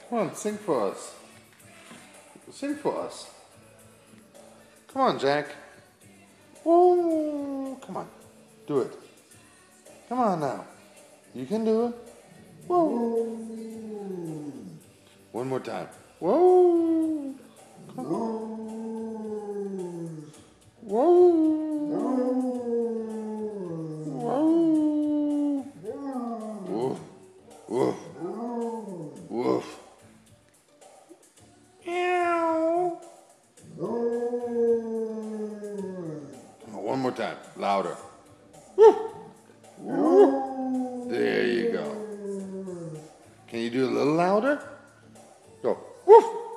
Come on, sing for us. Sing for us. Come on, Jack. Whoa, come on. Do it. Come on now. You can do it. Whoa. One more time. Whoa. Come on. Whoa. Whoa. Woof. Woof. Woof. Meow. One more time. Louder. Woof. Woof. There you go. Can you do a little louder? Go. Woof.